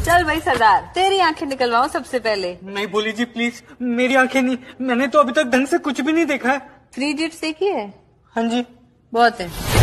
चल भाई सरदार, तेरी आंखें निकलवाऊं सबसे पहले। नहीं भोली जी प्लीज, मेरी आंखें नहीं, मैंने तो अभी तक ढंग से कुछ भी नहीं देखा है। 3 इडियट्स देखी है? हाँ जी। बहुत है।